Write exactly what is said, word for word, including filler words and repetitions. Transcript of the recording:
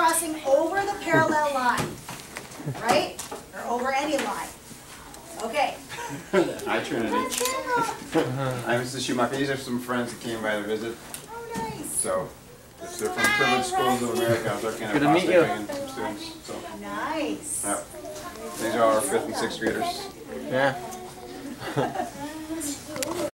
crossing over the parallel line, right? Or over any line. Okay. Hi, Trinity. I'm Missus Schumacher. These are some friends that came by to visit. Oh, nice. So, they're from Privileged Schools of America. I was working at Good to meet you. and some students. So, Nice. yeah. These are our fifth and sixth graders. Yeah.